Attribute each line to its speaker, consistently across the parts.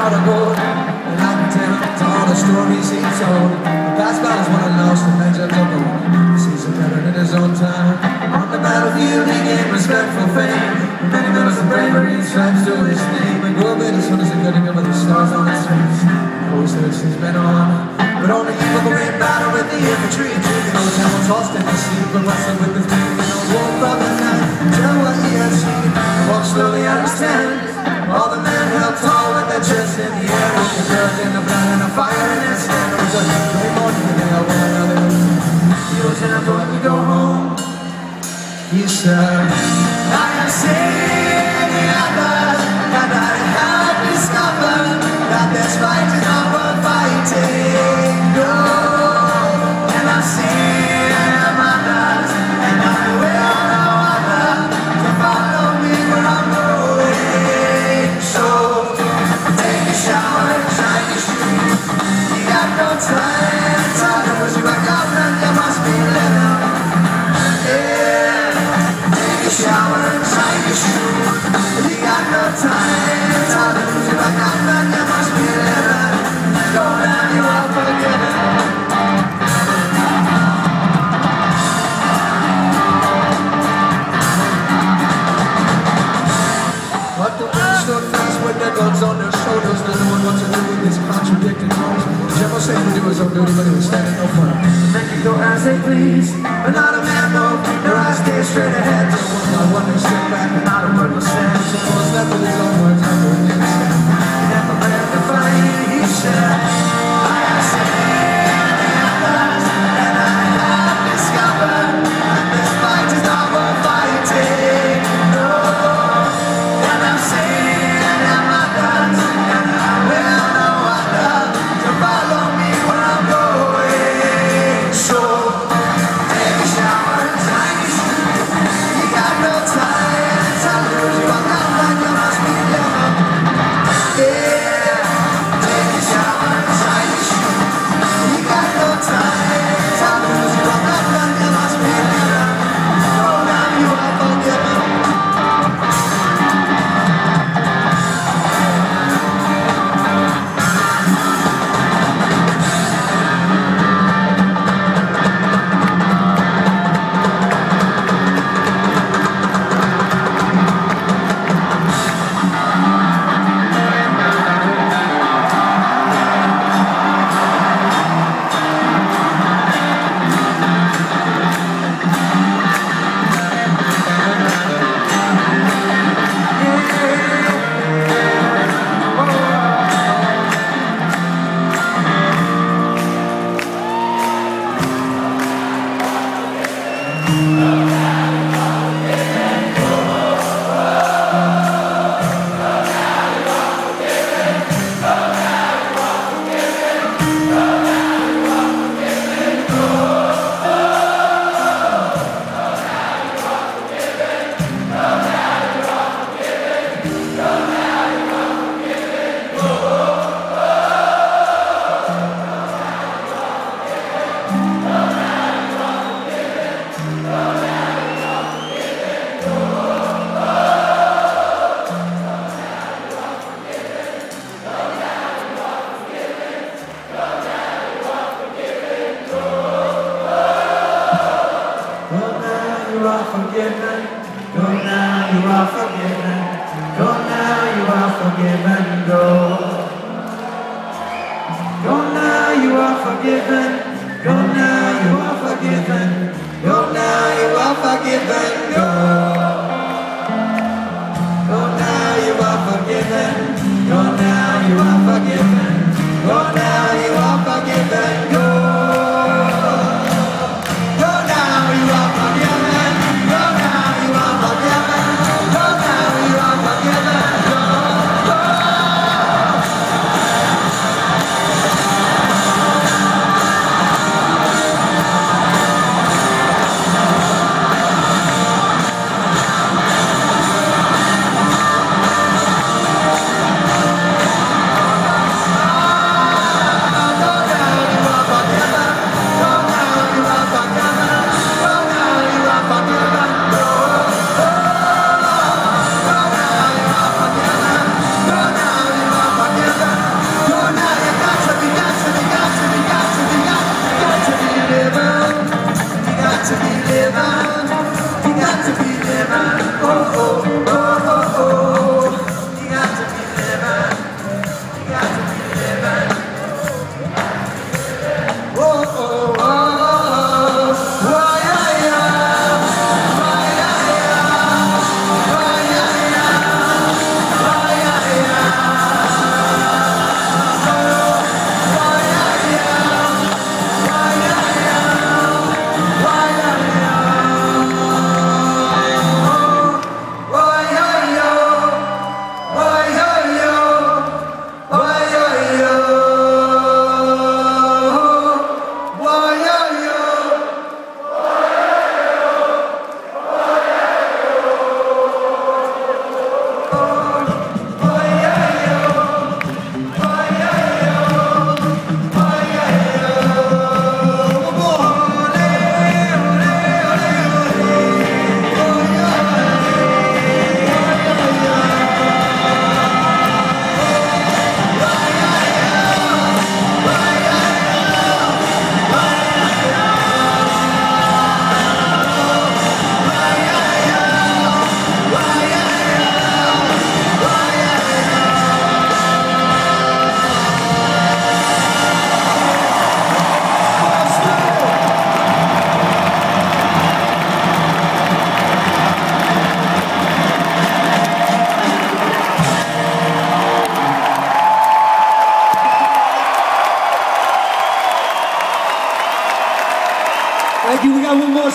Speaker 1: heart of gold, and I can tell all the stories he told. The past battles won and lost, and legends of old. Sees him better in his own time. On the battlefield he gained respectful fame. Many medals of bravery and stripes to his name. And grew up in as soon as he could him with the stars on his face. Always heard he's been on, but only evil the great battle with the infantry. And taking those helmets tossed in the sea, but wrestling with his being in the wolf of the night. Tell what he had seen, walked slowly out of his tent. All the men held tall with their chests in the air, with the blood and the blood and the fire in his hand. It was a great morning and they all one another. He was in a when we go home. He said, I have seen the others, and I have discovered that this fight is not worth fighting. No, and I've seen others, and I will know other to follow me where I'm going. So take a shower and shine your shoes. You got no time, time to push you back up, and you must be living. Yeah, take a shower and shine your shoes. You got no time, time to push you back up, and you must be living. Go down, you are forgiven. But the men stood fast with their guns on their shoulders. No one what to do with this contradicting noise. General said to do his own duty, but he was standing no front. The men can go as they please, but not a man moved. Their eyes stayed straight ahead. One by one they stepped back, and not a word was said. So was left with his own words after he did said. He never ran the fight, he said, I have seen the others, and I have discovered that this fight is not worth fighting. No. And I'm saying I'm others, and I will know others to follow me where I'm going. So take a shower and shine your shoes. You got no time to lose. You are not like you must be living. Yeah, take a shower and shine your shoes. You got no time to lose. You are not like you must be living. So now you are forgiven. You are forgiven. Go now, you are forgiven. Go now, you are forgiven. Go. Go now, you are forgiven. Go now, you are forgiven. Go now, you are forgiven. Go. Go now, you are forgiven. Go now, you are forgiven. Go now, you are forgiven. Go.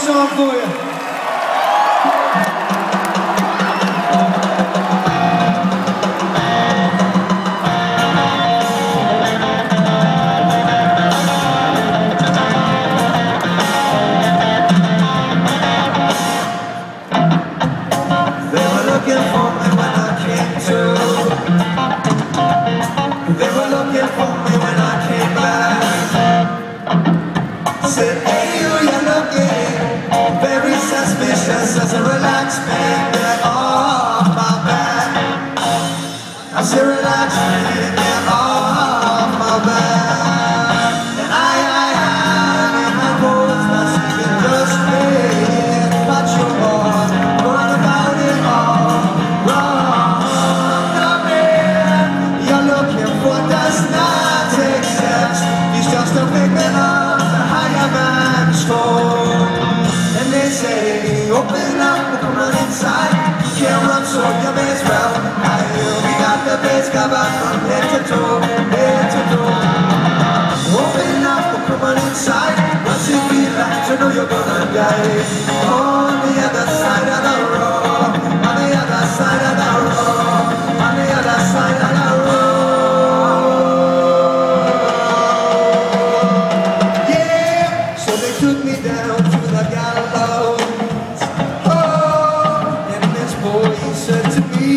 Speaker 1: song for you. They were looking for me when I came to. They were looking for me when I came back. Said, hey, you're looking very suspicious. As a relaxed man, get off my back. I said, relax, man, get off my back. And and my voice was speaking just me. But you're wrong, going about it all wrong. No, man, you're looking for does not exist. He's just a figment of the higher man's phone. And they say, open up, come on inside. You can't run, so you may as well. We got the base covered from head to toe, head to toe. Open up, come on inside. What's it feel like to know you're gonna die? On the other side of the road, on the other side of the road, on the other side of the road. Yeah, so they took me down to the gallows. Oh, and this boy said to me,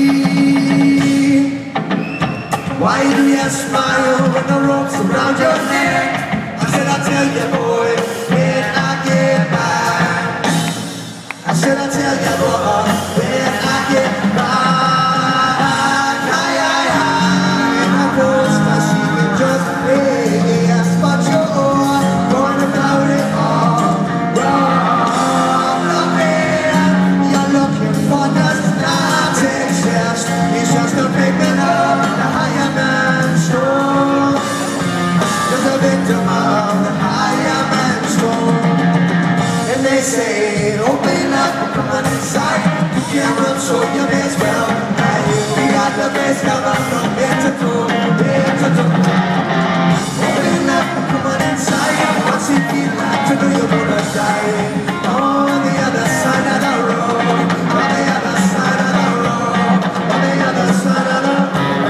Speaker 1: why do you smile when the rope's around your neck? I said, I'll tell you, boy, when I get back. I said, I'll tell you, boy, when I get back. And I was not sleeping just yes, but you're going about it all wrong. No, man, you're looking for does not exist. He's just a pigment of the higher man's soul. You're the victim of the higher man's soul. And they say, open up, come on inside. You can't run, so you may as well. We got the base covered from head to toe, head to toe. Open up, come on inside. What's it feel like to know you're gonna die? On the other side of the road, on the other side of the road, on the other side of the road.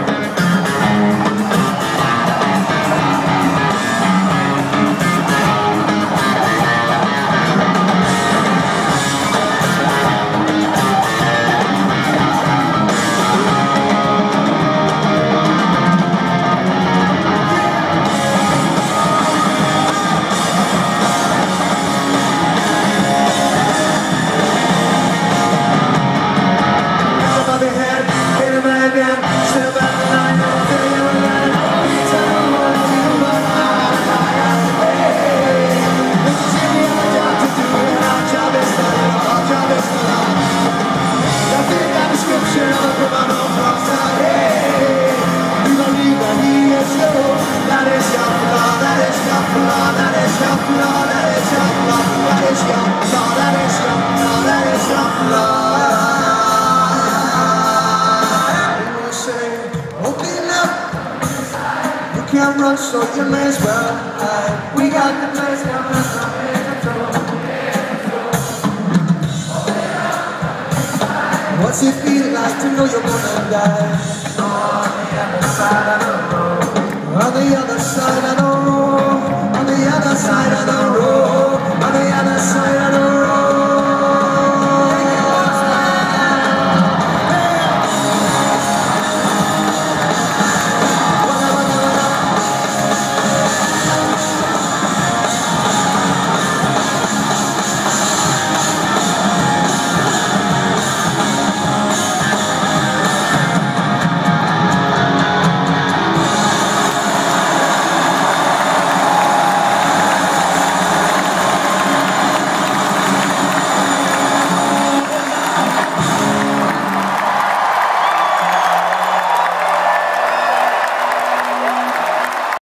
Speaker 1: Can't run, so you may as well hide. We got the place covered from head to toe. What's it feel like to know you're gonna die? On the other side of the road, on the other side of the road.